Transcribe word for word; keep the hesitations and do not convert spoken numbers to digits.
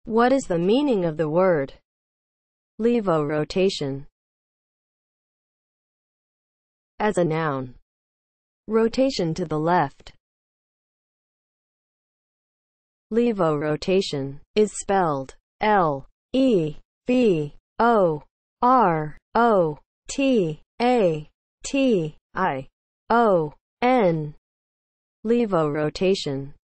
What is the meaning of the word levorotation? As a noun, rotation to the left. Levorotation is spelled L E V O R O T A T I O N. Levorotation